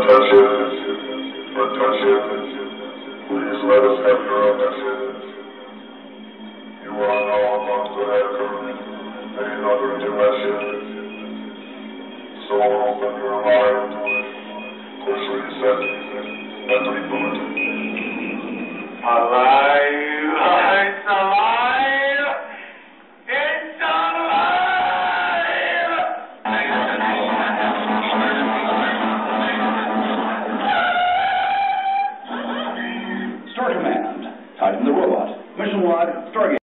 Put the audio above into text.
touch it, or touch it. Please let us have your message. You are no longer echoing in another dimension. So open your mind, push reset, and reboot. Alive! It's alive! It's alive! Star Command, Titan the Robot, Mission Log, Stargate.